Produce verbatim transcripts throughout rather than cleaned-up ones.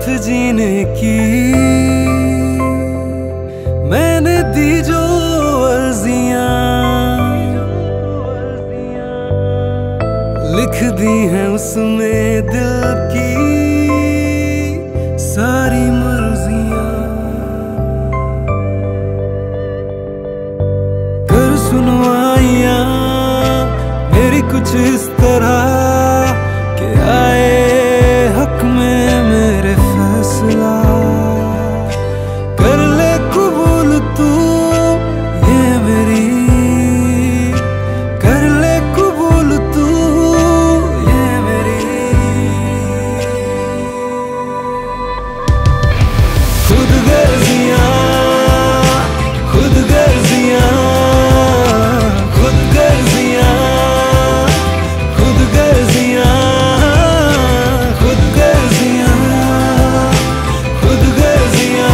जीने की मैंने दी जो अर्जियां, लिख दी हैं उसमें दिल की सारी मर्जियां। कर सुनवाइयां मेरी कुछ इस तरह के आए हक में मेरे फैसला। कर ले कबूल तू ये मेरी, कर ले कबूल तू ये मेरी। खुदगर्जियां खुदगर्जियां खुदगर्जियां खुदगर्जियां खुदगर्जियां खुदगर्जियां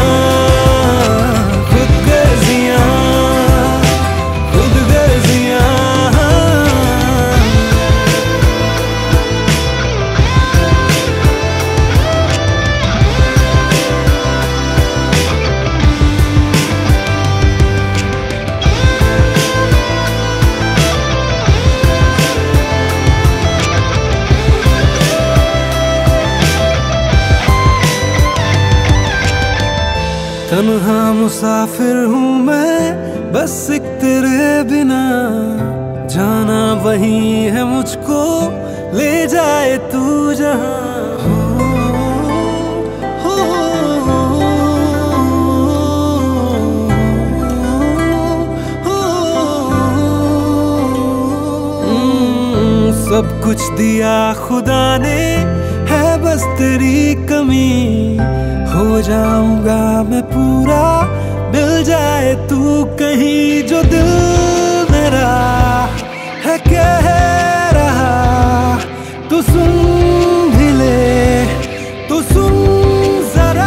खुदगर्जियां खुदगर्जियां। तन्हा मुसाफिर हूँ मैं बस एक तेरे बिना, जाना वही है मुझको ले जाए तू जहाँ। हो, हो, हो, हो, सब कुछ दिया खुदा ने है बस तेरी कमी। हो जाऊंगा मैं पूरा मिल जाए तू कहीं, जो दिल मेरा है कह रहा तू सुन भी ले, तू सुन जरा।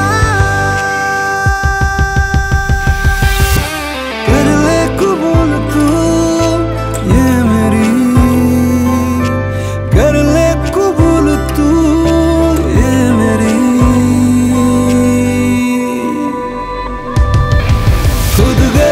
कर ले कबूल तू ये मेरी, कर ले कबूल तू ये मेरी। खुद